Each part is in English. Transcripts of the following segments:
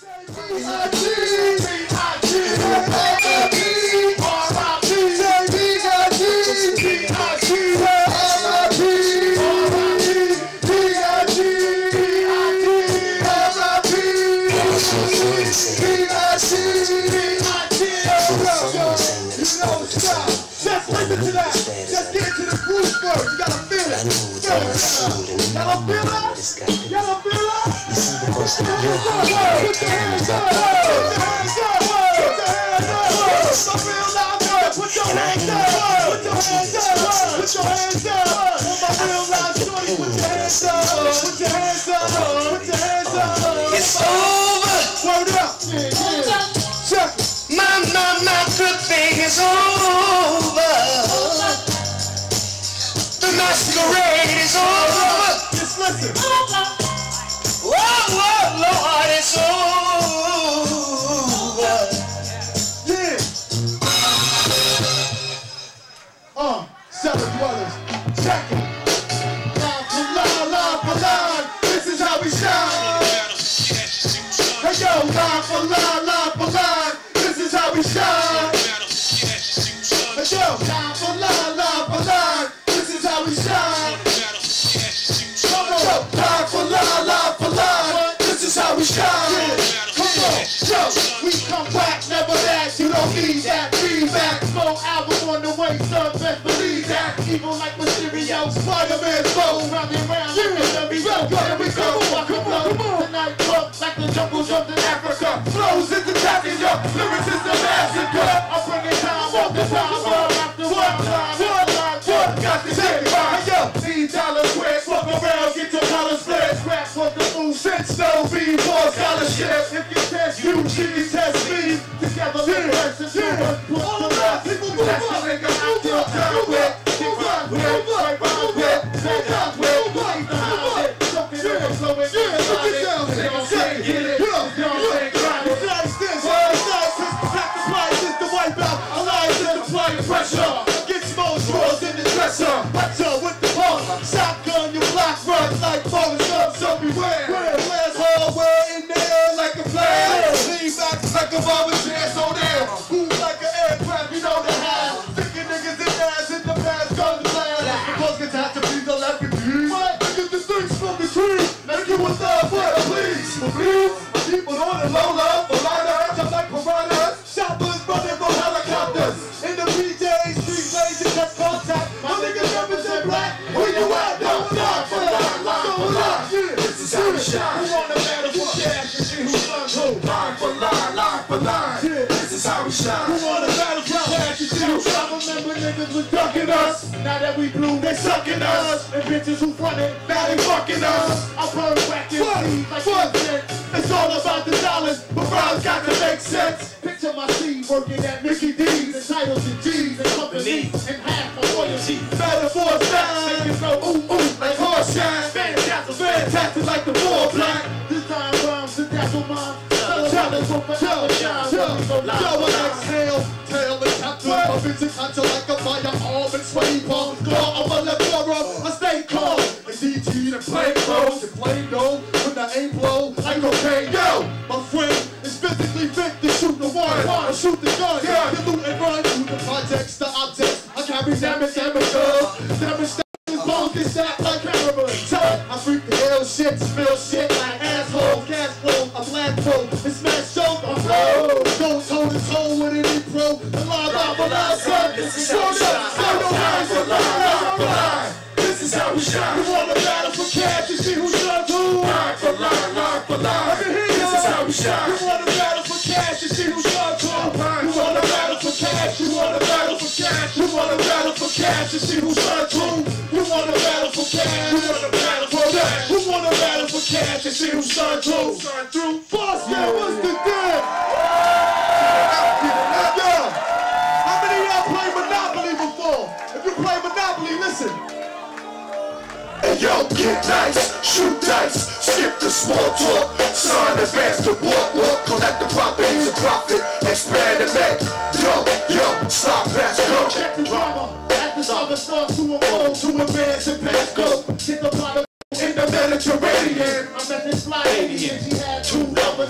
Just get into the groove first. You gotta feel it. Y'all feel it? Y'all feel it? You see the most of your heart. Put your hands up. Put your hands up. Put your hands up. Put your hands up. Put your hands up. Put your hands up. Put your hands up. My real life shorty, put your hands up. Put your hands up. Put your hands up. It's over. Word up. Check it. My good thing is over. The masquerade is over. Just listen. Oh, Lord, it's over. Yeah. Cella Dwellas. Check it. Line for line. This is how we shine. Hey yo, line for line. This is how we shine. Hey yo, line for line. This is how we shine. Come on, line for line. This is how we shine. Come on, yo, we come back, never that. You don't need that feedback. Slow album on the way, son, best believe that. Evil like Mysterio, Spider-Man's flow. Round and round, let me go. Come on. Tonight, club like the jungle jumped in Africa. Flows is attacking ya, lyrics is the massacre. I'm bringing time off the time, after one. Got this shit right, yo. $10 quick, fuck around, get your collar split. Rap for the food, since no B-War scholarship. If you test you, she test me. Together, let's press it, put the rest. That's the nigga out there, turn with. With the pump, shotgun, your block runs like falling subs everywhere. Flares hardware in the air like a flare. Lean back like a barber chair, so there. Move like an aircraft, you know the how. Sticking niggas in ass in the past, gun blast. Because catastrophes are left with you. What? Niggas the things from the tree. Make you a thug, what? Please. Believe. People on the low love, for liners, just like piranhas. Shoppers running for helicopters. In the PJs, street blazing, just contact. My niggas represent black. Where you at? Don't lie for line. Yeah. This is how we shine. Who on the battle for cash and see who's on who? Line for line. Yeah. This is how we shine. Who on the battle for cash and see who's on? Remember niggas was ducking us. Now that we blue, they sucking us. And bitches who fronted, now they fucking us. I burn back in seeds like what? It's all about the dollars, but rhymes got to make sense. Picture my seed working at Mickey D's, and titles and G's, and companies, and half my royalty. Metaphors back, make you go ooh ooh like horse shine. Fantastic like the war black. Design rhymes to dazzle mine. Challenge will forever shine. Yo, exhale, tail and capture. A vision contour like a firearm and sway palm. Claw of a leper, I stay calm. And DT and plain clothes and plain gold. When the aim blow like cocaine. Yo, my friend is physically fit to shoot the one. Or shoot the gun. You loot and run through the projects, the objects. I carry damage, bones get stacked like cameras. I freak the hell shit, spill shit like assholes. Gas flow, a black pro, and smash shows on flow. Go toe to toe with any pro. The live out for live, son. This is how we shine. This is how we shine. You wanna battle for cash and see who's done who? Line for line. This is how we shine. You wanna battle for cash and see who's done who? You wanna battle for cash. You wanna battle for cash. You wanna battle for cash and see who's done who? You wanna battle for cash. You wanna battle for cash. Who wanna battle for cash and see who's done who? Boss, yeah, what's the deal? How many of y'all played Monopoly before? If you play Monopoly, listen. Hey yo, get nice, shoot dice, skip the small talk, sign advance the walk, collect the properties of profit, expand and make, yo, stop, pass, go. Check the drama, actors are the stars to evolve, to advance and pass, go. Get the bottom in the Mediterranean, I met this fly alien, she had 2 numbers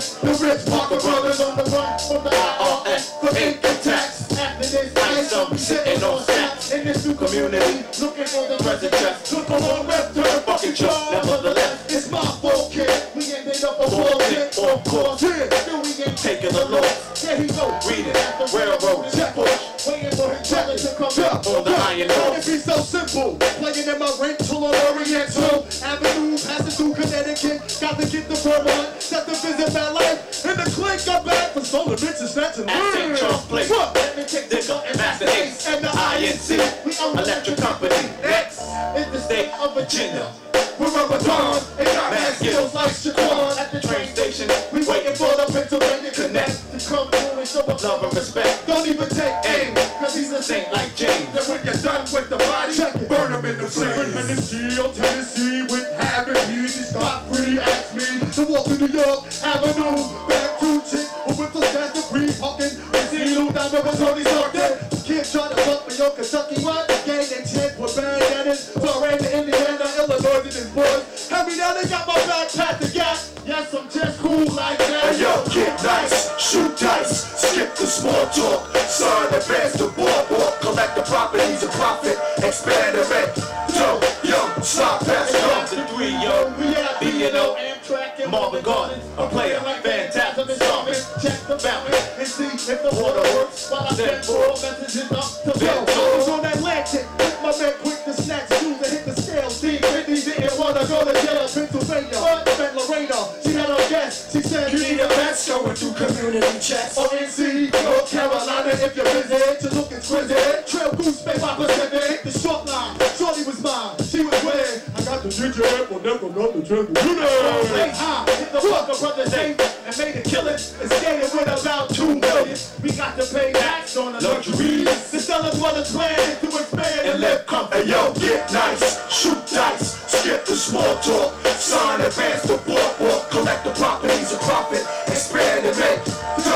The rich Parker brothers on the run from the IRS for income tax. After this, I ain't so be sitting on stacks in this new community, looking for the present chest. Look on rep, turn fucking chuck. Nevertheless, it's my fault, kid. We ended up a war pit, of course. Still we ain't taking the law. There he go, reading at the railroad checkpoint, waiting for his brother to come up on the iron door. It be so simple, playing in my rental on Oriental Avenue, passing through Connecticut. Got to get the permanent, set the visit my life. In the click, I'm back for stolen bitches, snatching at St. Charles Place. Let me take this up and Master Ace and the INC. We own electric company. Next is the state of Virginia. We're a baton and got mad skills like Shaquan. At the train station, we waiting for the Pennsylvania Connect to come through and show us love and respect. Don't even take aim, cause he's a saint like James. And when you're done with the body, burn him in the flames. In the Steel, Tennessee, with having peace, he stopped free, asked me to walk to New York Avenue. Back to chick, who with the stand of free talking. And see you down there with Tony Stark there. Kids trying to fuck me on Kentucky, what? Gang and chick with bandanas. Florida, Indiana, Illinois, and his boys. Hand me down, they got my backpack to gas. Yes, I'm just cool like that. Hey yo, get nice, shoot dice, skip the small talk, sign advance the boardwalk, collect the properties of profit, expand the rent. Yo, slide past come to 3, yo. We have B&O, Amtrak and Marvin Gardens, a player like Phantasm and Starman. Check the fountain and see if the water works while I send 4 messages up to go. I was on Atlantic with my man quick to snatch shoes and hit the scale. See, Whitney didn't want to go to jail, Pennsylvania. But met Lorena, she had her guest. She said, You need a vest going through community checks. or NC, North Carolina, if you're busy, to look exquisite. Trail Goose, Bay by Pacific, the short line. Shorty was mine, she was winning. I got the ginger apple, never got the ginger. You know, play high, hit the fucker brothers ain't, and made a killing. And skated with about 2 million. We got to pay tax on the luxuries. The Cella Dwellas plan is to expand and live comfort. Hey yo, get nice, shoot dice, skip the small talk, sign advance the boardwalk, collect the properties of profit, expand and make.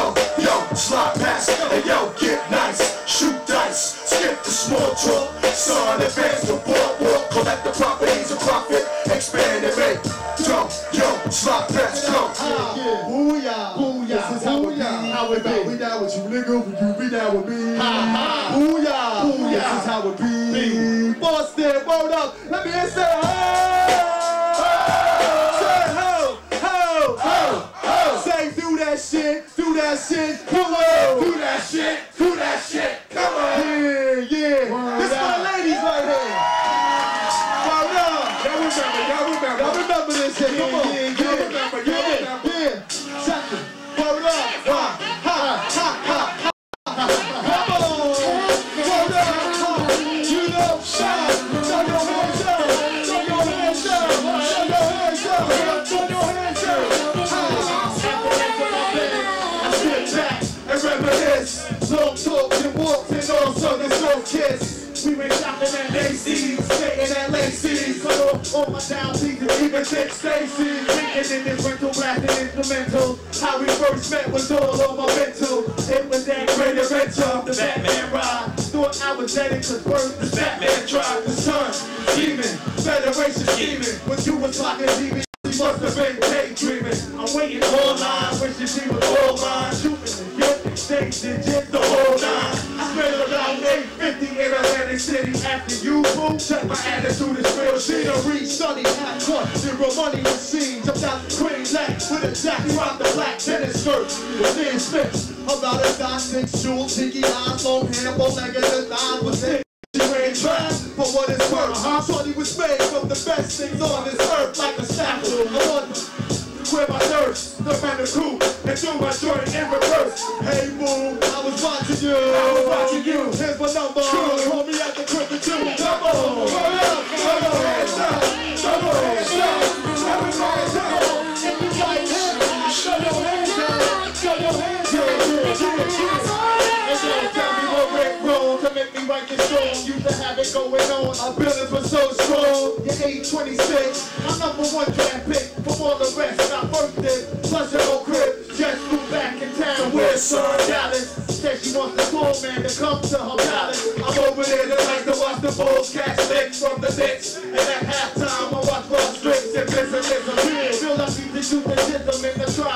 Yo, slide past. Hey yo, get nice, shoot dice, skip the small talk, sign advance the boardwalk, collect the properties of profit, expand and make. Yo, slide past, go. Booyah, booyah, this is how it be. We down with you, nigga, when you be down with me. Booyah, booyah, this is how it be. Boston, word up, let me hear say ho, ho, ho, ho. Say do that shit, come on, do that shit, come on. Yeah, this is for the ladies right here. Word up, y'all remember this shit, come on. Yeah. Check it. Word up. Ha, ha, ha, ha. Come on. Word up. You know, shine. Throw your hands up. Throw your hands up. Throw your hands up. Throw your hands up. I sit back and reminisce. Long talks and walks and all southern soul kiss. We went shopping at Macy's, staying at Lacey's. Cut off all my down seasons, even Dick Stacy. Drinking in this rental, blasting instrumental. How we first met was all on my mental. It was that great adventure, the Batman ride. Thought I was dead cause first the Batman tried. The sun scheming, Federation scheming. When you was talking TV, she must have been daydreaming. I'm waiting online, wishing she was all mine. Shooting the gift, stage digits, the whole 9. I spent about 850 in Atlantic City. After you, boo, check my attitude is real shit. Read, study, half cut, zero money machine. Jumped out the cream neck with a jacket, rock the black tennis skirt. The thin spits, about a dot, 6 jewel, tiki eyes, long hair, bow-legged, the 9 was it. She ran track for what it's worth. Shorty was made from the best things on this earth, like a statue. I wonder where my nurse, the man of crew, and threw my joint in reverse. Hey boo, I was watching you. Here's my number. Call me at the cricket too. Come on, hurry up, throw your hands up, throw your hands up, throw your hands up. If you like him, throw your hands up, throw your hands up. And don't tell me what went wrong to make me write this song. Used to have it going on. Our feelings were so strong. You're 826, my #1 draft pick from all the rest. And I first did, plus your old crib. Just flew back in town. Where's son Dallas? Said she wants the tall man to come to her palace. I'm over there tonight to watch the Bulls catch licks from the Knicks. And at halftime, I watch Ross Strips and Business appear. Feel like we shoot the chisel in the triangle.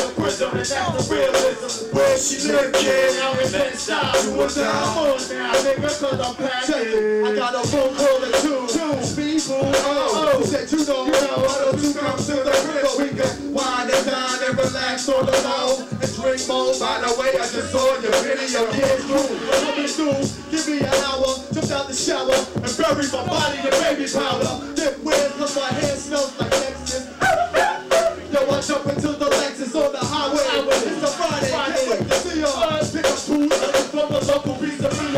prison, and that's the realism. Where she live, kid, out in that style. Come on now, nigga, cause I'm packing. I got a phone call or two. People, said you know, why don't you come to the crib so we can wind and dine and relax on the low and drink more. By the way, I just saw your video, yeah, it's cool. Coming through, give me an hour, jump out the shower and bury my body in baby powder. Dip weird cause my hair smells like Lexus. Yo, I jump into the Lexus on the highway. It's a Friday, can't wait to see ya. Pick up food from the local pizzeria.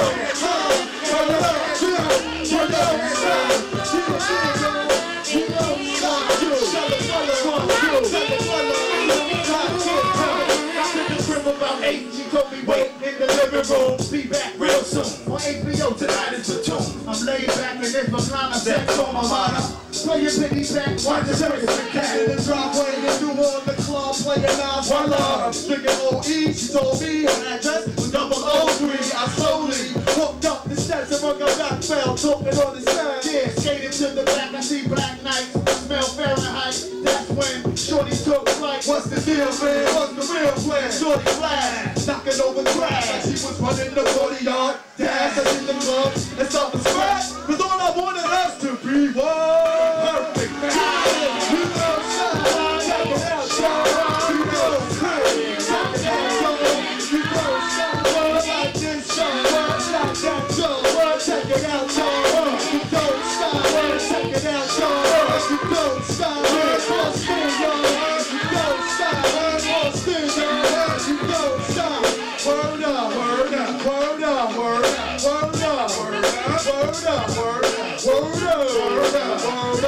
She told me wait in the living room, be back real soon. On HBO tonight is the tune. I'm laid back in this recliner, sex on my mind. Play your piggy back, watch the circus and cat. In the driveway, and you on the club, playing out one love. Drinking OE, she told me her address was 003. I slowly hooked up the steps among a back fell, talking on the side. Yeah, skated to the back, I see black nights, smell Fahrenheit. That's when Shorty took flight. What's the deal, man? What's the real plan? Shorty flash, knocking over trash like she was running the 40 yard dash. I hit the club and start to scratch, cause all I wanted us to be was perfect. You know, shine, check it out, shine. You know, clear, check it out, shine. You know, shine, like this, shine, like that, shine. Check it out, shine. You don't shine, check it out, shine. You don't shine, what's still, y'all? You don't shine, what's still, y'all? You don't shine. Word up, word up, word up, word up, word up, word up, word up, word up, word up, word up, word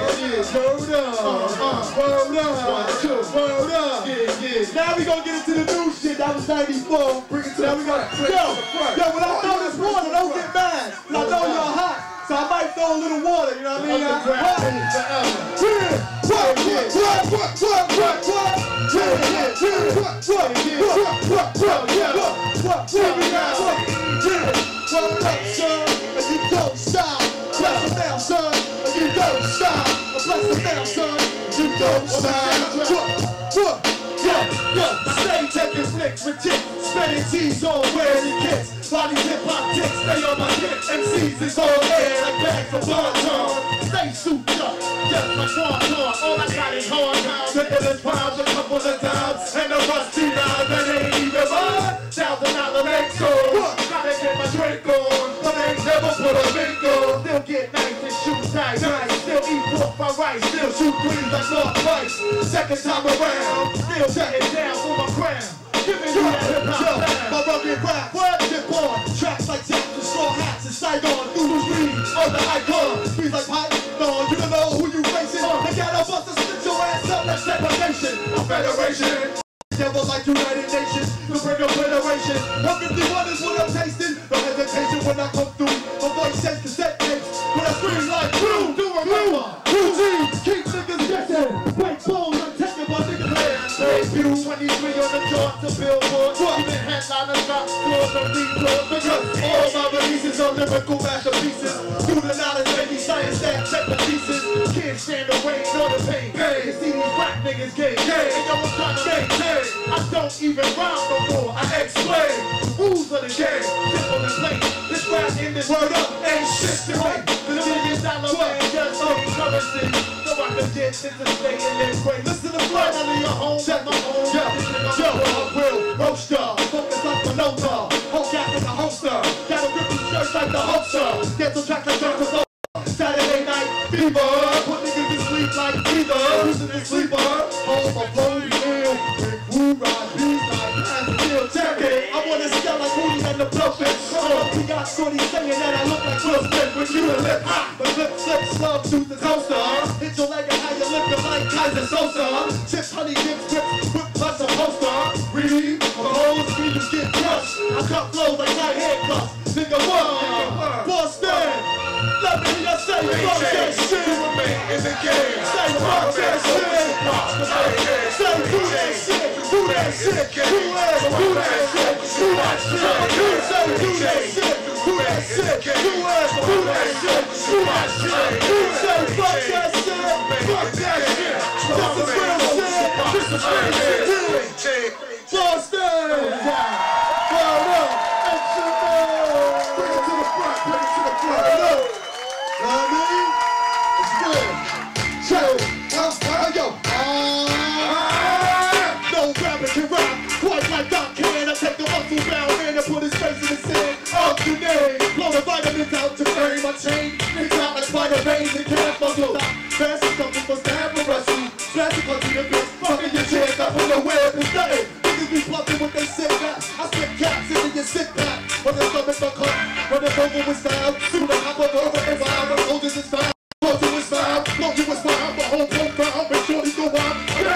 up, word up. Now we gonna get into the new shit. That was 94. Bring it to now we got yo, when I throw this water, don't get mad. I know you're hot, so I might throw a little water. You know what I mean? Word up, son, and you don't stop. Bless them down, son, and you don't stop. Bless them down, son, you don't stop. I stay taking flicks with chicks, spinning cheese on wearing kicks. Bodies hip-hop ticks, stay on my dick. MCs is all air like bags of bonton. Stay souped up, just like Swanton. All I got is hard times, ridiculous pounds a couple of times. And the rusty knives that ain't even mine. $1,000 legs on, gotta get my drink on. But they ain't never put a mink on. Still get nice and shoot tight, still eat pork by rice. Still shoot threes like Mark Price. Second time around, still getting down for my crown. Giving you that hip-hop sound. My rugged rap, what dip on? Tracks like Jack and straw hats and Saigon. Noodles read on the icon. Breathe like Python. You don't know who you facing. They gotta bust a split your ass up like segregation. A federation. Devil like United Nations to bring obliteration. 151 is what I'm tasting. No hesitation when I come through. My voice says cassette tapes. When I scream like blue, do remember. Blue keep niggas guessing. Break bones, I'm taking my niggas hands. Praise you, 23 on the chart to Billboard. Even headliners got scores of records. Because all my releases are lyrical masterpieces. Through the knowledge, baby, science that check the pieces. can't stand the rain or the pain. You see these rap niggas gay. And yo, I'm trying to maintain. I don't even rhyme no more. I explain the rules of the game. Simple and plain. This rap in this word up ain't shit to me. The $1 million man just ain't currency. So I can get this and stay in this way. Listen to flight out of your home. Set my home. Yo, I'm real roaster. Focus like the nota. Whole gas in the holster. Got a ripping shirt like the holster. Get some track like Dr. Saturday night fever. Put niggas to sleep like either. Losing his sleeper. Home of Lonely Hill. Big Woo ride beats like Pastel Jacket. I wanna sell like Moody and the Blowfish. We got shorty saying that I look like Will Smith with you and lip hot. But lip slip slug through the toaster. Hit your leg and how you live your like Kaiser Sosa. Chips, honey, dips, whips, whip plus a poster. Read, the whole speakers get crushed. I cut flows like my handcuffs. Nigga, what? Boston! Let me hear you say fuck that shit! In the game. Say fuck that shit! Say do that shit! Do that shit! Do that shit! Do that shit! Do that shit! Say do that shit! Do that shit! Do that shit! Do that shit! Do that shit! Say fuck that shit! Fuck that shit! This is real shit! This is real shit! without your frame, I change. It's out like spider veins and can't muscle. Fast and something for stab or wrestle. Flash and punch in the bitch, fucking your chest up on the web. It's nothing. Niggas be bluffing what they say that. I spit caps into your sick pack. When the stomach don't come, when the vocal was found. Soon I hop over and wild, the soldiers is found. Closer was found, closer was found. The whole profile, make sure they go out.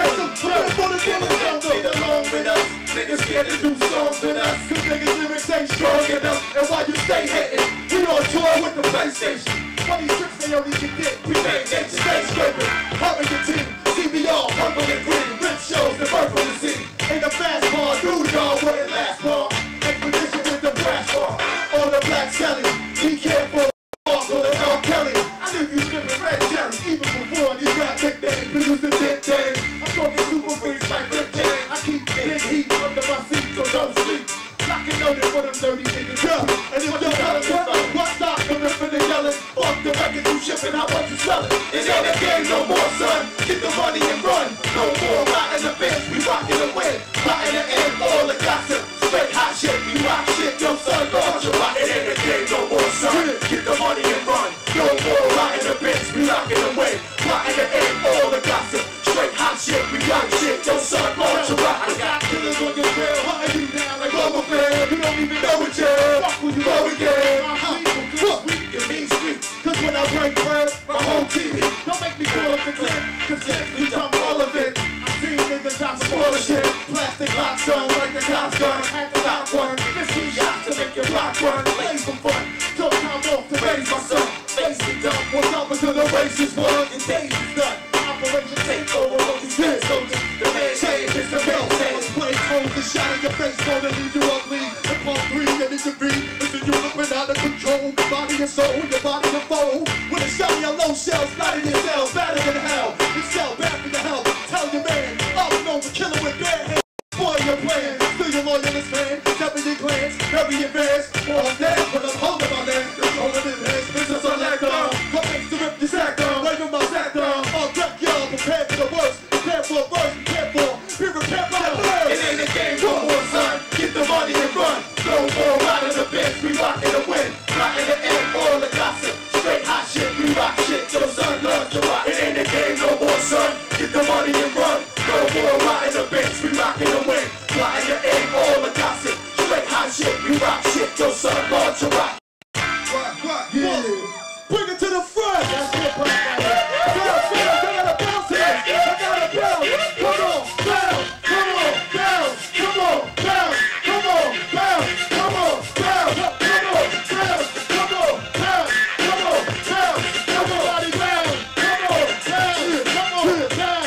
Niggas scared to do songs with us, cause niggas lyrics ain't strong enough. And while you stay hating, we on tour with the PlayStation. Funny tricks they only can get, we ain't nature, stay scraping. Humming your team, CBR, purple and green. Rip shows, the purple and see. In the fast bar, dude y'all where it last bar. Expedition with the brass bar. On the black Cella, be careful, Walder and R. Kelly. I knew you slipping red jelly, even before these rap nicknames. Produce the dead days, I'm talking super freaks like Rip Jam. I keep big heat under my seat, so don't sleep. Knocking on it for them dirty niggas. Yeah, and if you're telling me what's not the ripping and yelling, fuck the record you shipping, how much you selling? It ain't a game no more, son. Get the money and run. No more riding the bench, we rockin' the win. Rockin' the end, all the gossip. Straight hot shit, we rock shit, yo son, Lord, you rock. It ain't a game no more, son. Get the money and run. No more riding the bench, we rockin' the win. Rockin' the end, all the gossip. Straight hot shit, we rock shit, yo son, Lord, you rock. I got killers on your trail, hunting you down like Global Fan. You don't even know it yet. Fuck when you go again. Fuck you mean street. Cause when I break bread, my whole TV. Don't make me call up the clip, cause let's become all of it. I see niggas not spoiling shit. Plastic locks on like the cops gun. Had the lock one. This we got to make your block run. Play some fun. So time off to raise my son. Face me dumb. What's up until the race is won and days is done. Operation takeover of these dead soldiers. The man change is the man change. Play cold, the shot in your face gonna leave you ugly. And part 3, and it could be. Listen, you looking out of control. Body and soul, your body and fold. With a shot your low shells, not in your cells, better than hell. You sell back to the hell. Tell your man, I'm known for killing with bare hands. Boy, you're playing, still your loyalist man. Stepping your glance, very advanced. All dead, but I'm holding my land. You're holding his hands, business on that down. What makes to rip your sack down? Waving my sack down. I'll wreck y'all, prepare for the worst. Prepare for a verse, prepare for. Be prepared for the worst. It ain't a game no more, son. Get the money and run. No more riding the bench, we rockin' the win. Rockin' the end, all the gossip. Straight hot shit, we rock shit. Yo, son, love to rock. It ain't a game no more, son. Get the money and run. No more riding the bench, we rockin' the win. Rockin' the end, all the gossip. Straight hot shit, we rock shit. Yo, son, love to rock. Yeah. Bring it to the front. That's it, right there. I gotta bounce it. I gotta bounce. Come on, bounce. Come on, bounce. Come on, bounce. Come on, bounce. Come on, bounce. Come on, bounce. Come on, bounce. Come on, bounce. Everybody bounce. Come on, bounce. Come on, bounce.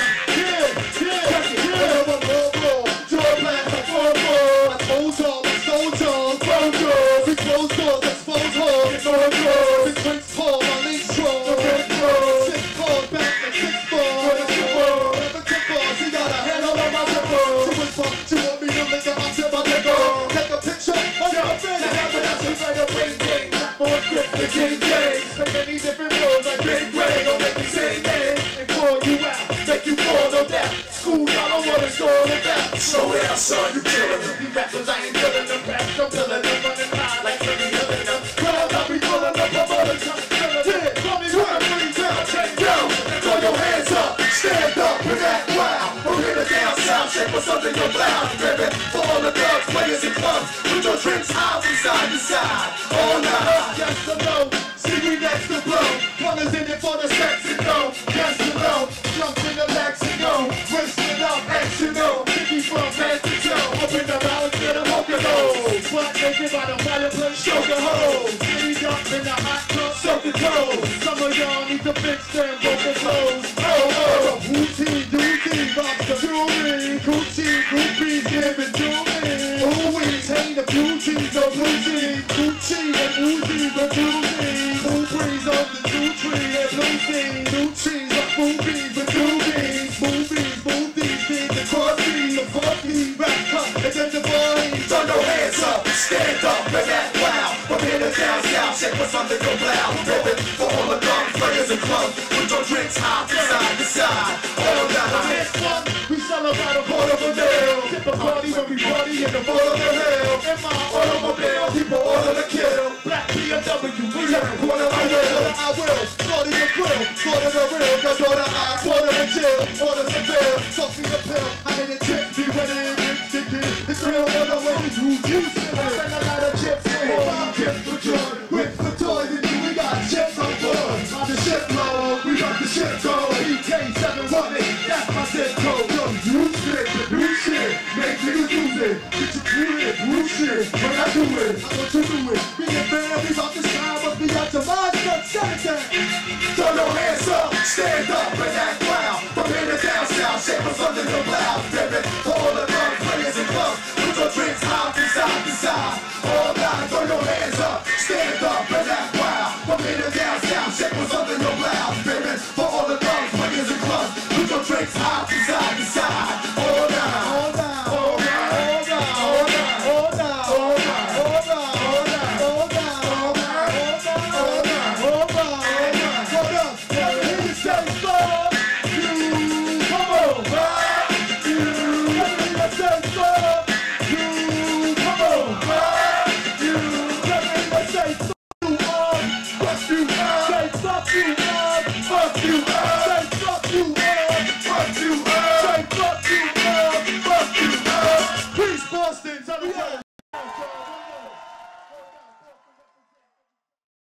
Yeah. Joy blast, I told y'all. I told y'all. Close doors. We close doors. Expose holes. It's on doors. It's drinks pour. My leash strong. The red road. 6 calls back and 6 balls. What is your ball? Never took balls. He got a handle on my zipper. She was fucked. She want me to lick up. I said my nigga. Take a picture. I'm not ready. But I should write a brain game. More script than King James. Make many different roles like Big Ray. Don't make me say name and call you out. Make you fall no doubt. School, y'all don't want to score the back. Slow down, son. You killing them. You rappers, I ain't killing them. Raps, I'm killing them. Running high like Shady killing them. Crowd, I'll be pulling up. I'm on the top. Yeah, call me 1, 3 times. Yo, throw your hands up. Stand up with that wow. We're here to down south. Shake what's under your blouse. Ribbon for all the thugs, players and clubs. With your drinks high from side to side. All night. Yes or no? See me next to blow. One is in it for the sex and go. Yes or no? Jump in the legs and go. Wrist it up, action no. Sticky from head to toe. Open the mouth, get a mocha nose. Butt naked by the fireplace, show the hose. Sitting up in the hot tub, soak the toes. Some of y'all need to fix them vocal clothes. Oh, routine, routine, rocks the jewelry. Coochie, groupies, give it to me. Ooh, we hate the beauties, the blue jeans. Coochie, the boozies, the boozies. Blue breeze on the two tree, and blue jeans. Blue cheese, the boobies, the doobies. Movies, movies, things, the coffee, rap cup, and then the boys. Throw your hands up, stand up, and act wow. From here to down south, shake what's under your blouse. Ribbon for all the guns, players and clubs. With your drinks high from side to side. All night. This one, we celebrate. about a quarter of a nail. Tip a party when we party in the foot of the hill. In my automobile, people order to kill. Black BMW, we have a quarter I will. Shorty the grill, quarter the real. Cause order I, quarter the chill. Order the bill, fuck me the pill. I need a tip, be ready to get sticky. It's real on the way to you. I spend a lot of chips for home. Chips for joy, with for toys. And we got chips on board. On the ship load, we got the ship go. EK718, that's my zip code. Yo, new shit, make niggas lose it. Get you through it, new shit. When I do it, I want you to do it. Be a man, we about this time, but be out your mind, stop shouting. Throw your hands up, stand up and act loud. From here to down south, shake us under the cloud, baby. For all the love, players and clubs, put your drinks high from side to side. All night, throw your hands up, stand up and act wild. From here to down south, shake us under your cloud, baby. For all the love, players and clubs, put your drinks high from side to side. All night, all night, all night, all night, all night, all night, all night, all night, all night, all night, all night, all night, all night. Hold up, let me hear you say fuck you, come on, fuck you. Let me hear you say fuck you, come on, fuck you. Let me hear you say fuck you, fuck you, say fuck you, fuck you.